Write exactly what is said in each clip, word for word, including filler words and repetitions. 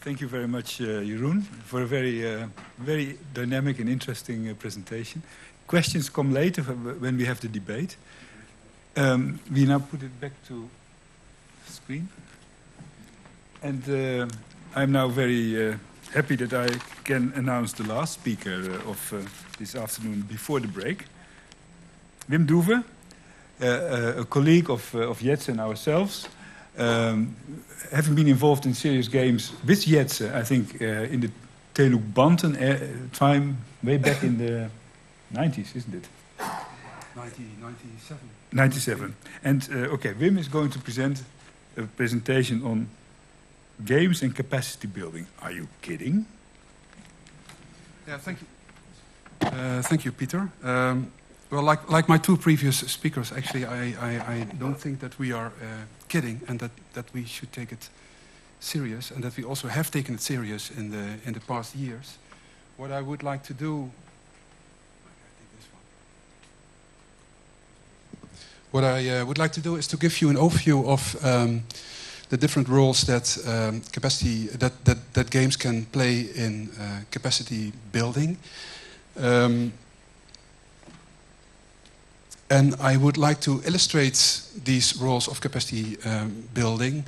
Thank you very much, uh, Jeroen, for a very, uh, very dynamic and interesting uh, presentation. Questions come later when we have the debate. Um, we now put it back to screen. And uh, I'm now very uh, happy that I can announce the last speaker uh, of uh, this afternoon before the break. Wim Doeve, uh, uh, a colleague of, uh, of Jetze and ourselves. Um, having been involved in serious games with Jetze, I think uh, in the Teluk Banten uh, time, way back in the nineties, isn't it? nineteen ninety-seven. ninety-seven. And, uh, okay, Wim is going to present a presentation on games and capacity building. Are you kidding? Yeah, thank you. Uh, thank you, Peter. Um, well, like, like my two previous speakers, actually, I, I, I don't think that we are uh, kidding and that, that we should take it serious and that we also have taken it serious in the, in the past years. What I would like to do... What I uh, would like to do is to give you an overview of um, the different roles that um, capacity that, that that games can play in uh, capacity building, um, and I would like to illustrate these roles of capacity um, building,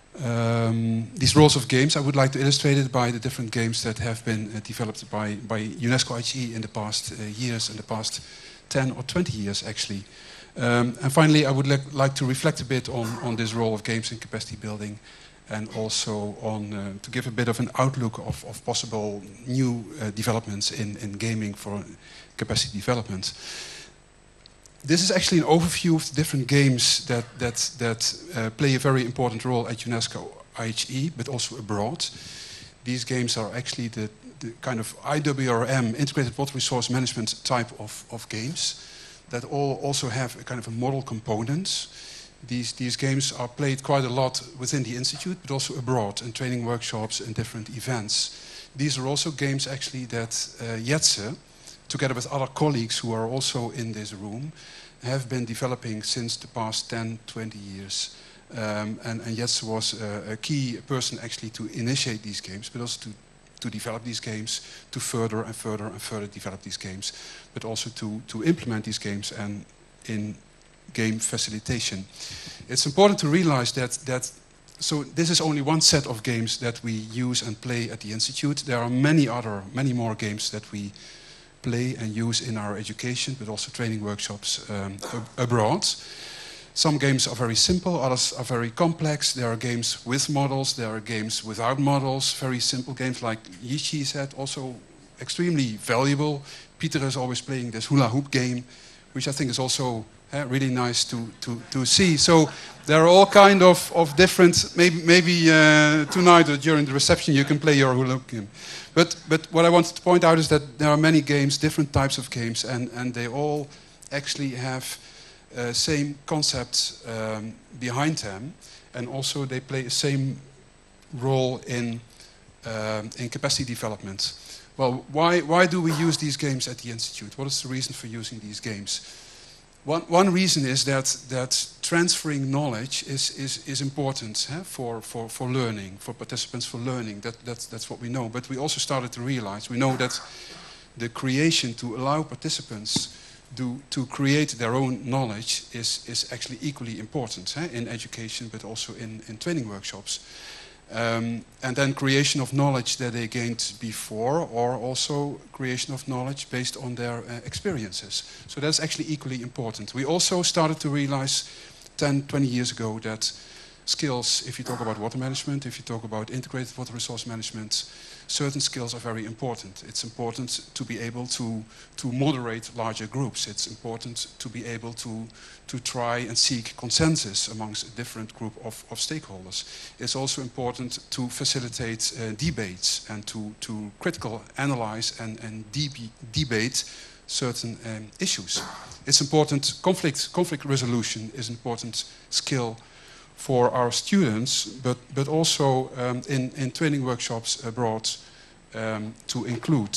um, these roles of games. I would like to illustrate it by the different games that have been uh, developed by by UNESCO I H E in the past uh, years, in the past ten or twenty years, actually. Um, and finally, I would li like to reflect a bit on, on this role of games in capacity building and also on, uh, to give a bit of an outlook of, of possible new uh, developments in, in gaming for capacity development. This is actually an overview of the different games that, that, that uh, play a very important role at UNESCO I H E, but also abroad. These games are actually the, the kind of I W R M, Integrated Water Resource Management type of, of games, that all also have a kind of a model component. These, these games are played quite a lot within the Institute, but also abroad in training workshops and different events. These are also games actually that uh, Jetze, together with other colleagues who are also in this room, have been developing since the past ten, twenty years. Um, and, and Jetze was a, a key person actually to initiate these games, but also to to develop these games, to further and further and further develop these games, but also to, to implement these games and in game facilitation. It's important to realize that, that, so this is only one set of games that we use and play at the Institute. There are many other, many more games that we play and use in our education, but also training workshops um, ab abroad. Some games are very simple, others are very complex. There are games with models, there are games without models, very simple games like Yichi said, also extremely valuable. Peter is always playing this hula hoop game, which I think is also uh, really nice to, to, to see. So there are all kind of, of different, maybe, maybe uh, tonight or during the reception you can play your hula hoop game. But, but what I wanted to point out is that there are many games, different types of games, and, and they all actually have Uh, same concepts um, behind them, and also they play the same role in uh, in capacity development. Well, why why do we use these games at the Institute? What is the reason for using these games? One one reason is that that transferring knowledge is is is important eh, for for for learning, for participants for learning. That that's that's what we know. But we also started to realize we know that the creation to allow participants Do, to create their own knowledge is, is actually equally important eh, in education, but also in, in training workshops. Um, and then creation of knowledge that they gained before, or also creation of knowledge based on their uh, experiences. So that's actually equally important. We also started to realize ten, twenty years ago that skills, if you talk about water management, if you talk about integrated water resource management, certain skills are very important. It's important to be able to, to moderate larger groups. It's important to be able to, to try and seek consensus amongst a different group of, of stakeholders. It's also important to facilitate uh, debates and to, to critical analyze and, and deb debate certain um, issues. It's important, conflict, conflict resolution is an important skill for our students, but, but also um, in, in training workshops abroad um, to include.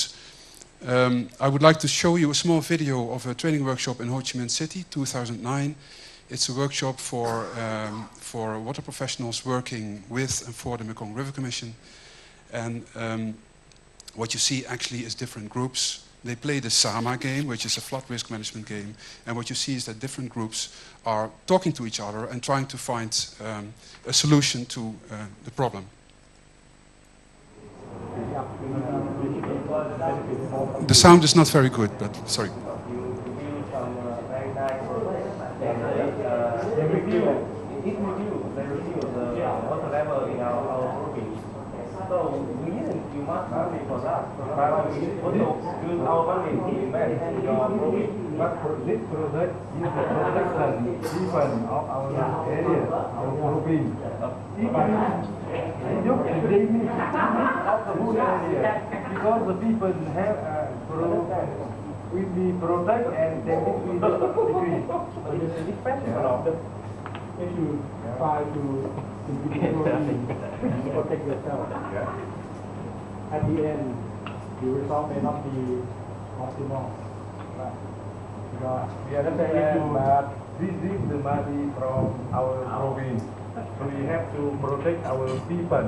Um, I would like to show you a small video of a training workshop in Ho Chi Minh City, two thousand nine. It's a workshop for, um, for water professionals working with and for the Mekong River Commission. And um, what you see actually is different groups. They play the SAMA game, which is a flood risk management game. And what you see is that different groups are talking to each other and trying to find um, a solution to uh, the problem. The sound is not very good, but sorry. Because the people have uh, pro we be protect and then we decrease. So this is expansion of the if you try to protect yourself. At the end the result may not be optimal. Right. Because we understand that this is the money from our province. So we have to protect our people.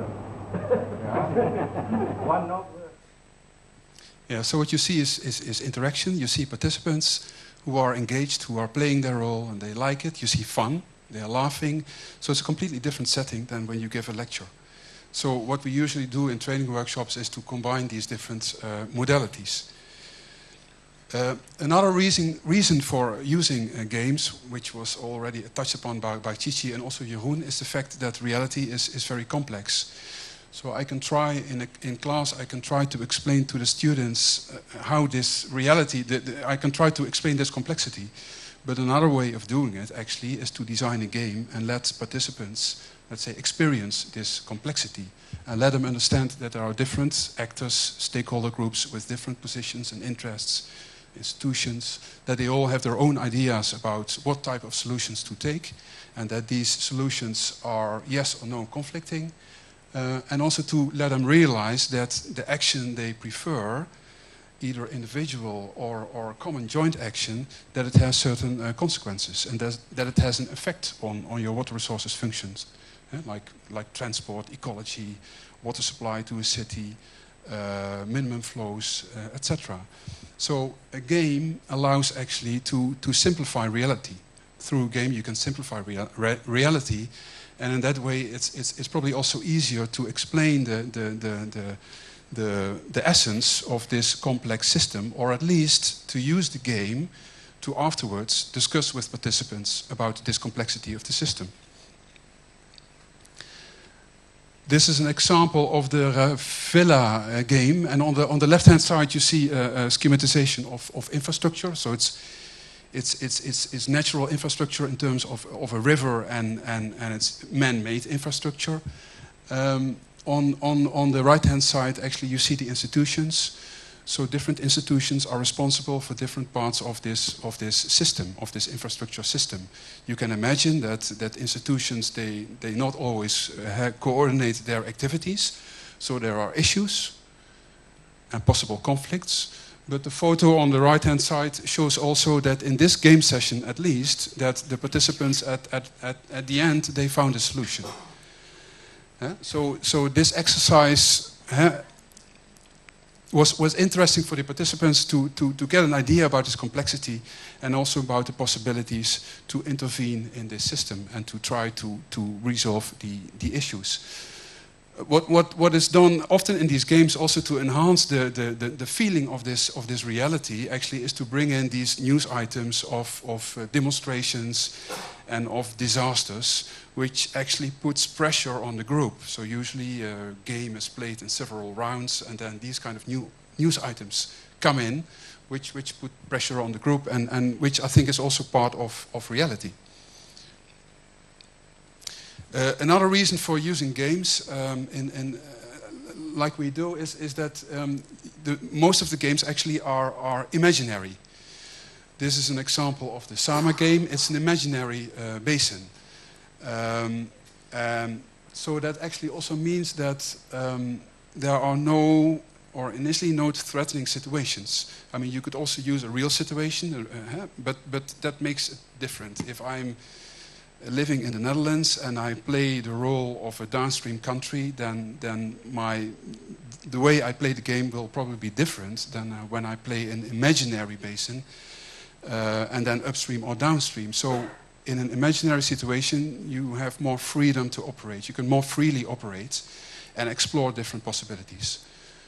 One of Yeah, so what you see is, is, is interaction. You see participants who are engaged, who are playing their role, and they like it. You see fun, they are laughing. So it's a completely different setting than when you give a lecture. So what we usually do in training workshops is to combine these different uh, modalities. Uh, another reason, reason for using uh, games, which was already touched upon by, by Chichi and also Jeroen, is the fact that reality is, is very complex. So I can try, in, a, in class, I can try to explain to the students uh, how this reality, the, the, I can try to explain this complexity. But another way of doing it, actually, is to design a game and let participants, let's say, experience this complexity. And let them understand that there are different actors, stakeholder groups with different positions and interests, institutions, that they all have their own ideas about what type of solutions to take, and that these solutions are yes or no conflicting. Uh, and also to let them realize that the action they prefer, either individual or, or common joint action, that it has certain uh, consequences and that, that it has an effect on, on your water resources functions, yeah, like, like transport, ecology, water supply to a city, uh, minimum flows, uh, et cetera. So a game allows actually to, to simplify reality. Through a game you can simplify rea re reality. And in that way, it's, it's, it's probably also easier to explain the, the, the, the, the, the essence of this complex system, or at least to use the game to afterwards discuss with participants about this complexity of the system. This is an example of the uh, Villa uh, game, and on the, on the left-hand side you see a, a schematization of, of infrastructure. So it's It's, it's, it's, it's natural infrastructure in terms of, of a river and, and, and it's man-made infrastructure. Um, on, on, on the right-hand side, actually, you see the institutions. So different institutions are responsible for different parts of this, of this system, of this infrastructure system. You can imagine that, that institutions, they, they not always uh, coordinate their activities. So there are issues and possible conflicts. But the photo on the right-hand side shows also that in this game session, at least, that the participants at, at, at, at the end, they found a solution. Uh, so, so this exercise uh, was, was interesting for the participants to, to, to get an idea about this complexity and also about the possibilities to intervene in this system and to try to, to resolve the, the issues. What, what, what is done often in these games also to enhance the, the, the, the feeling of this, of this reality actually is to bring in these news items of, of uh, demonstrations and of disasters, which actually puts pressure on the group. So usually a game is played in several rounds and then these kind of new news items come in, which, which put pressure on the group and, and which I think is also part of, of reality. Uh, another reason for using games, um, in, in, uh, like we do, is, is that um, the, most of the games actually are, are imaginary. This is an example of the Sama game. It's an imaginary uh, basin. Um, um, so that actually also means that um, there are no, or initially no threatening situations. I mean, you could also use a real situation, uh, but, but that makes it different. If I'm living in the Netherlands and I play the role of a downstream country, then, then my, the way I play the game will probably be different than uh, when I play an imaginary basin uh, and then upstream or downstream. So in an imaginary situation, you have more freedom to operate. You can more freely operate and explore different possibilities.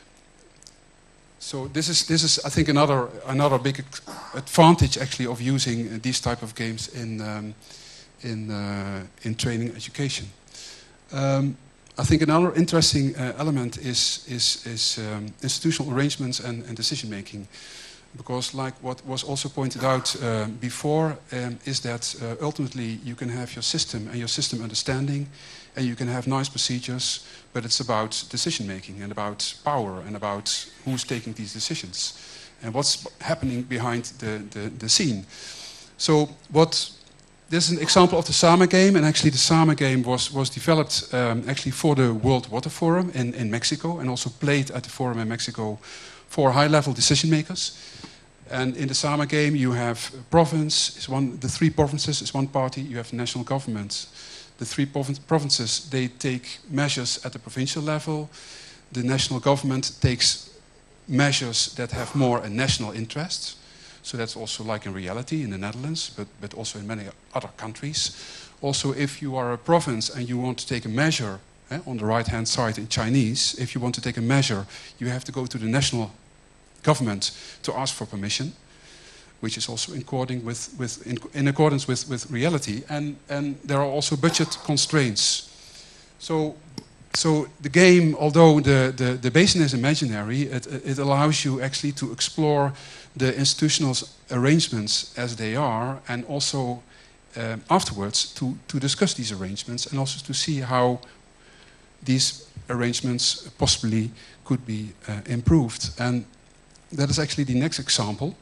So this is, this is, I think, another another big advantage actually of using these type of games in um, in uh, in training education. Um, I think another interesting uh, element is is is um, institutional arrangements and, and decision making, because like what was also pointed out uh, before um, is that uh, ultimately you can have your system and your system understanding, and you can have nice procedures, but it's about decision making and about power and about who's taking these decisions and what's happening behind the, the, the scene. So what this is an example of the SAMA game, and actually the SAMA game was, was developed um, actually for the World Water Forum in, in Mexico, and also played at the forum in Mexico for high-level decision makers. And in the SAMA game you have a province, is one, the three provinces is one party, you have national government. The three provinces, they take measures at the provincial level. The national government takes measures that have more a national interest. So that's also like in reality in the Netherlands, but, but also in many other countries. Also, if you are a province and you want to take a measure, eh, on the right-hand side in Chinese, if you want to take a measure, you have to go to the national government to ask for permission, which is also in, according with, with, in, in accordance with, with reality. And, and there are also budget constraints. So, so the game, although the, the, the basin is imaginary, it, it allows you actually to explore the institutional arrangements as they are, and also um, afterwards to, to discuss these arrangements, and also to see how these arrangements possibly could be uh, improved. And that is actually the next example.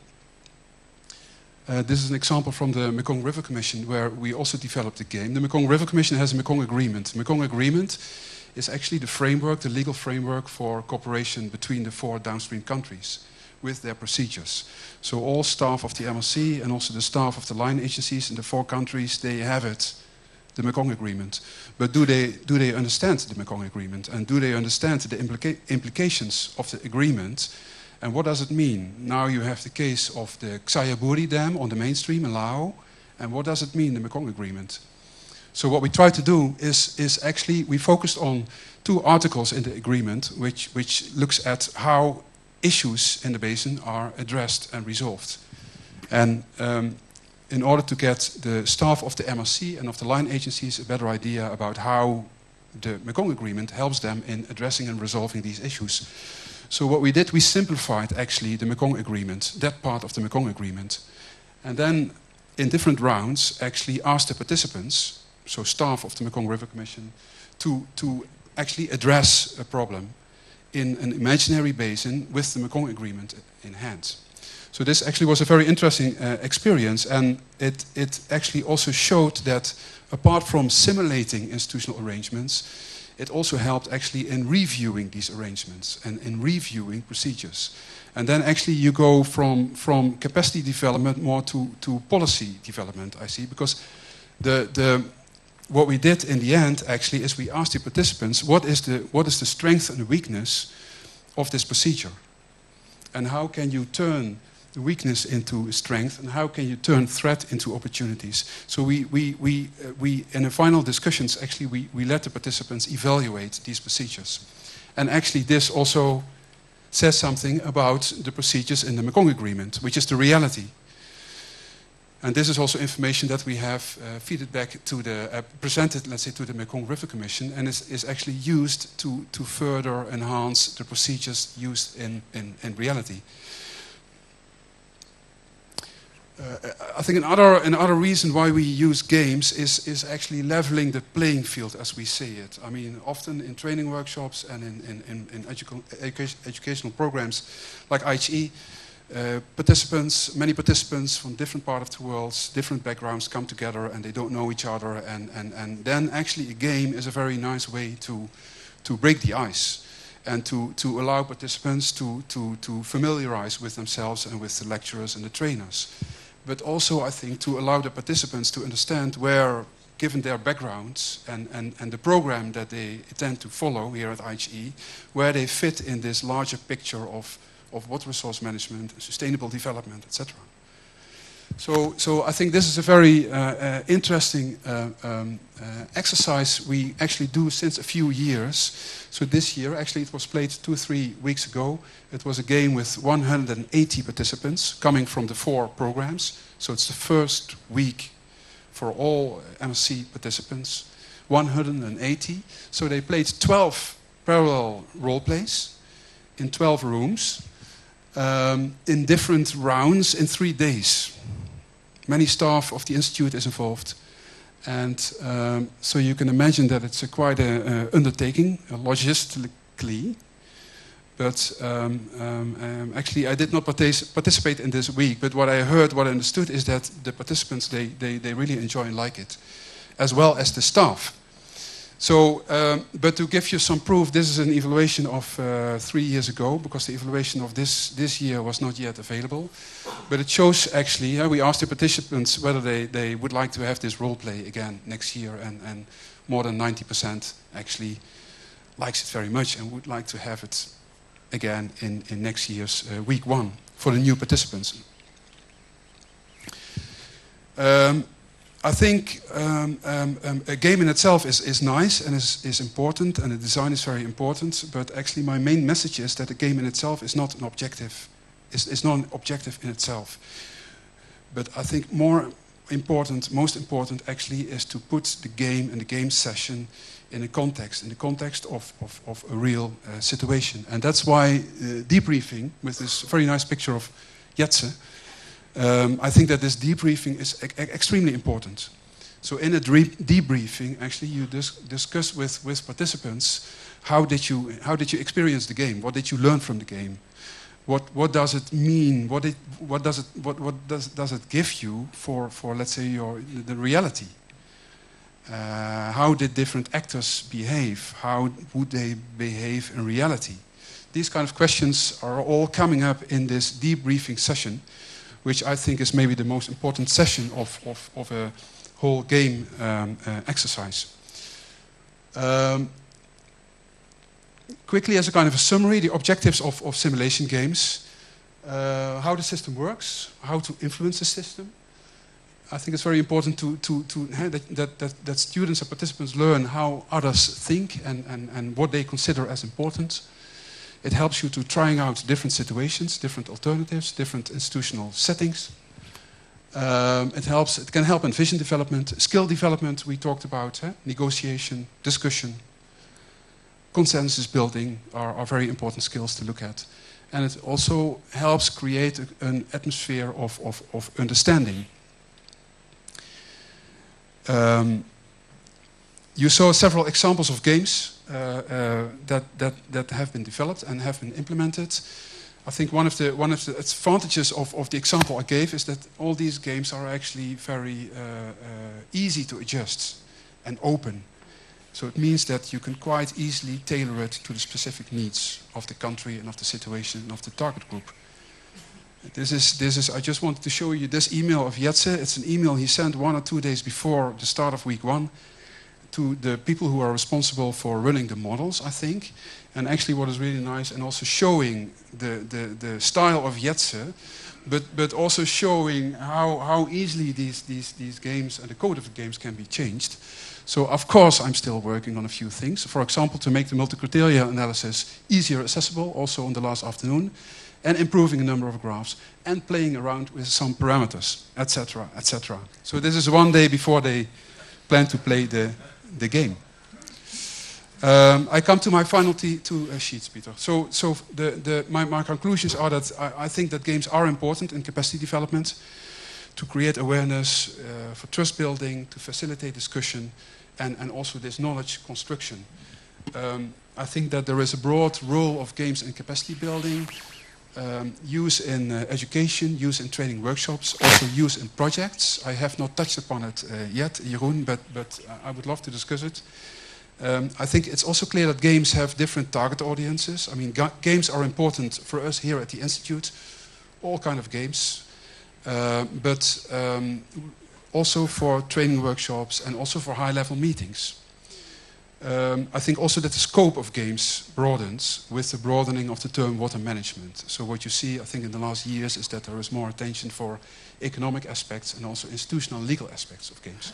Uh, this is an example from the Mekong River Commission, where we also developed the game. The Mekong River Commission has a Mekong Agreement. The Mekong Agreement is actually the framework, the legal framework for cooperation between the four downstream countries with their procedures. So all staff of the M R C and also the staff of the line agencies in the four countries, they have it, the Mekong Agreement. But do they, do they understand the Mekong Agreement? And do they understand the implica implications of the agreement? And what does it mean? Now you have the case of the Xayaburi Dam on the mainstream in Laos. And what does it mean, the Mekong Agreement? So what we try to do is, is actually, we focused on two articles in the agreement, which, which looks at how issues in the basin are addressed and resolved. And um, in order to get the staff of the M R C and of the line agencies a better idea about how the Mekong Agreement helps them in addressing and resolving these issues. So what we did, we simplified actually the Mekong Agreement, that part of the Mekong Agreement. And then in different rounds actually asked the participants, so staff of the Mekong River Commission, to, to actually address a problem in an imaginary basin with the Mekong Agreement in hand. So this actually was a very interesting uh, experience, and it, it actually also showed that apart from simulating institutional arrangements, it also helped actually in reviewing these arrangements and in reviewing procedures. And then actually you go from, from capacity development more to, to policy development, I see, because the, the, what we did in the end actually is we asked the participants what is the, what is the strength and the weakness of this procedure? And how can you turn the weakness into strength, and how can you turn threat into opportunities? So we, we, we, uh, we in the final discussions, actually we, we let the participants evaluate these procedures. And actually this also says something about the procedures in the Mekong Agreement, which is the reality. And this is also information that we have uh, feeded back to the, uh, presented, let's say, to the Mekong River Commission, and is, is actually used to, to further enhance the procedures used in, in, in reality. Uh, I think another, another reason why we use games is, is actually leveling the playing field as we see it. I mean, often in training workshops and in, in, in, in educa education, educational programs like I H E, uh, participants, many participants from different parts of the world, different backgrounds come together and they don't know each other, and, and, and then actually a game is a very nice way to, to break the ice and to, to allow participants to, to, to familiarize with themselves and with the lecturers and the trainers. But also, I think, to allow the participants to understand where given their backgrounds and, and, and the program that they intend to follow here at I H E, where they fit in this larger picture of, of water resource management, sustainable development, et cetera. So, so I think this is a very uh, uh, interesting uh, um, uh, exercise we actually do since a few years. So this year, actually it was played two or three weeks ago. It was a game with one hundred eighty participants coming from the four programs. So it's the first week for all M S C participants, one hundred eighty. So they played twelve parallel role plays in twelve rooms um, in different rounds in three days. Many staff of the Institute is involved. And um, so you can imagine that it's a quite an undertaking, uh, logistically. But um, um, um, actually I did not partic participate in this week, but what I heard, what I understood is that the participants, they, they, they really enjoy and like it, as well as the staff. So, um, but to give you some proof, this is an evaluation of uh, three years ago, because the evaluation of this, this year was not yet available. But it shows actually, uh, we asked the participants whether they, they would like to have this role play again next year, and, and more than ninety percent actually likes it very much and would like to have it again in, in next year's uh, week one for the new participants. Um, I think um, um, um, a game in itself is, is nice and is, is important, and the design is very important, but actually my main message is that the game in itself is not an objective. It's, it's not an objective in itself. But I think more important, most important actually, is to put the game and the game session in a context, in the context of, of, of a real uh, situation. And that's why uh, debriefing, with this very nice picture of Jetse, Um, I think that this debriefing is e extremely important. So in a debriefing, actually, you dis discuss with, with participants how did you how did you experience the game? What did you learn from the game? What what does it mean? What it what does it what what does does it give you for for let's say your the reality? Uh, how did different actors behave? How would they behave in reality? These kind of questions are all coming up in this debriefing session, which I think is maybe the most important session of, of, of a whole game um, uh, exercise. Um, quickly, as a kind of a summary, the objectives of, of simulation games, uh, how the system works, how to influence the system. I think it's very important to, to, to that, that, that, that students and participants learn how others think and, and, and what they consider as important. It helps you to trying out different situations, different alternatives, different institutional settings. Um, it helps. It can help in vision development, skill development. We talked about eh? negotiation, discussion, consensus building are, are very important skills to look at, and it also helps create a, an atmosphere of, of, of understanding. Um, you saw several examples of games Uh, uh, that, that, that have been developed and have been implemented. I think one of the, one of the advantages of, of the example I gave is that all these games are actually very uh, uh, easy to adjust and open. So it means that you can quite easily tailor it to the specific needs of the country and of the situation and of the target group. This is, this is, I just wanted to show you this email of Jetse. It's an email he sent one or two days before the start of week one to the people who are responsible for running the models, I think. And actually what is really nice, and also showing the, the, the style of Jetse, but, but also showing how, how easily these, these, these games and the code of the games can be changed. So of course I'm still working on a few things. For example, to make the multi-criteria analysis easier accessible, also on the last afternoon, and improving a number of graphs, and playing around with some parameters, et cetera, et cetera. So this is one day before they plan to play the the game. Um, I come to my final two uh, sheets, Peter. So, so the, the, my, my conclusions are that I, I think that games are important in capacity development, to create awareness, uh, for trust building, to facilitate discussion, and, and also this knowledge construction. Um, I think that there is a broad role of games in capacity building, um, use in uh, education, use in training workshops, also use in projects. I have not touched upon it uh, yet, Jeroen, but, but I would love to discuss it. Um, I think it's also clear that games have different target audiences. I mean, ga games are important for us here at the Institute, all kind of games. Uh, but um, also for training workshops, and also for high-level meetings. Um, I think also that the scope of games broadens with the broadening of the term water management. So what you see, I think, in the last years is that there is more attention for economic aspects and also institutional legal aspects of games.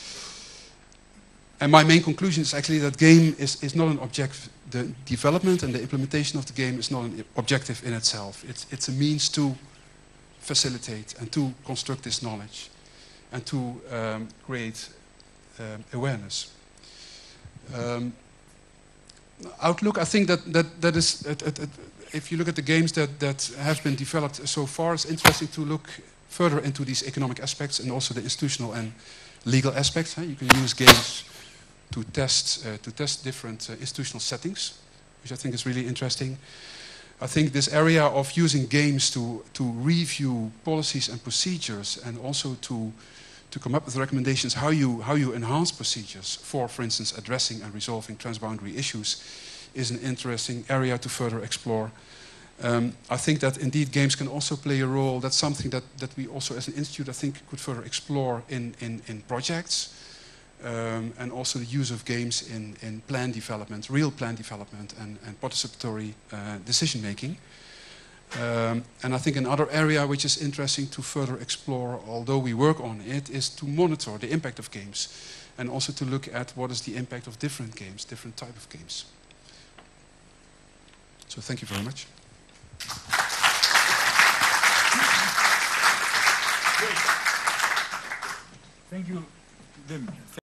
And my main conclusion is actually that game is, is not an objective. The development and the implementation of the game is not an objective in itself. It's, it's a means to facilitate and to construct this knowledge and to um, create um, awareness. Um, outlook, I think that, that, that is, uh, uh, uh, if you look at the games that, that have been developed so far, it's interesting to look further into these economic aspects and also the institutional and legal aspects. Huh? You can use games to test, uh, to test different uh, institutional settings, which I think is really interesting. I think this area of using games to, to review policies and procedures, and also to, to come up with recommendations how you, how you enhance procedures for, for instance, addressing and resolving transboundary issues, is an interesting area to further explore. Um, I think that indeed games can also play a role. That's something that, that we also as an institute, I think, could further explore in, in, in projects. Um, and also the use of games in, in plan development, real plan development, and, and participatory uh, decision making. Um, and I think another area which is interesting to further explore, although we work on it, is to monitor the impact of games, and also to look at what is the impact of different games, different type of games. So thank you very much. Thank you, Wim.